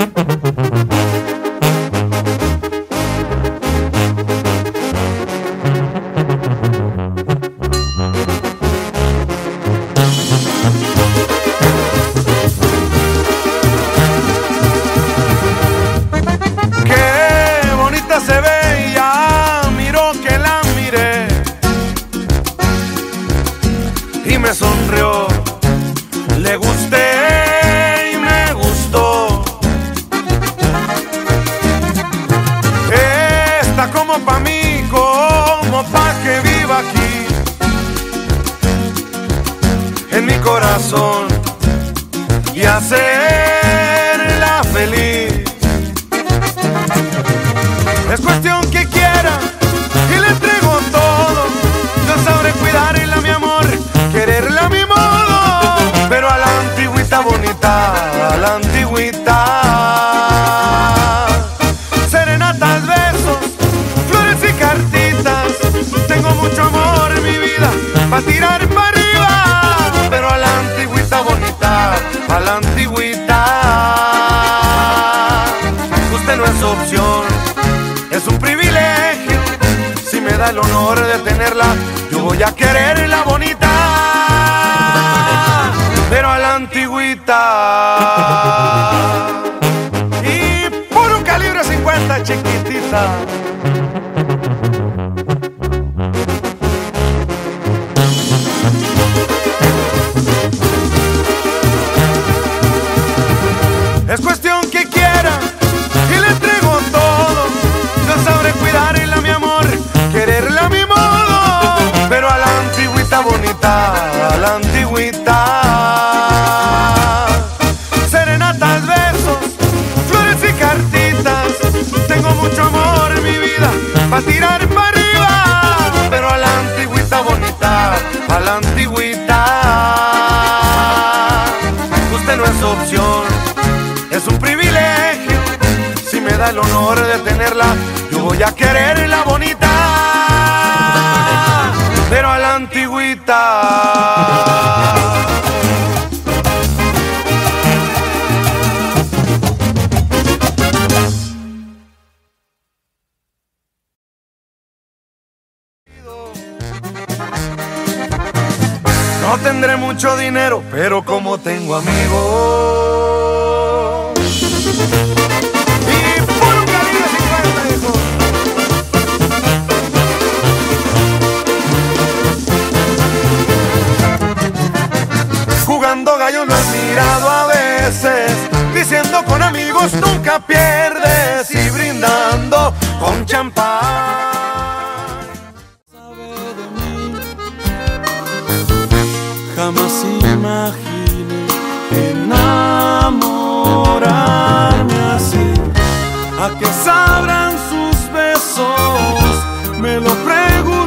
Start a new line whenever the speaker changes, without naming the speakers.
Me sonrió, le gusté y me gustó. Está como pa' mí, como pa' que viva aquí, en mi corazón, y hacerla feliz. Es cuestión que quiera y le entrego todo. Yo sabré cuidarla, mi amor, quererla a mi modo, pero a la antigüita bonita, a la antigüita. Serenatas, besos, flores y cartitas. Tengo mucho amor en mi vida pa' tirar para arriba, pero a la antigüita bonita, a la antigüita. Usted no es opción, es un privilegio. Si me da el honor de tenerla, yo voy a quererla bonita, pero a la antigüita. Y por un calibre 50, chiquitita. Es cuestión que quiera y le entrego todo. Yo sabré cuidarla, mi amor, quererla a mi modo, pero a la antigüita bonita, a la antigüita. Serenatas, besos, flores y cartitas. Tengo mucho amor en mi vida pa' tirar para arriba, pero a la antigüita bonita, a la antigüita. Usted no es opción, es un privilegio. Si me da el honor de tenerla, yo voy a quererla bonita, pero a la antigüita. No tendré mucho dinero, pero como tengo amigos. Y por un calibre 50, hijo. Jugando gallo lo he mirado a veces, diciendo con amigos nunca pierdes, y brindando con champán.
Jamás imaginé enamorarme así. ¿A qué sabrán sus besos? Me lo pregunto.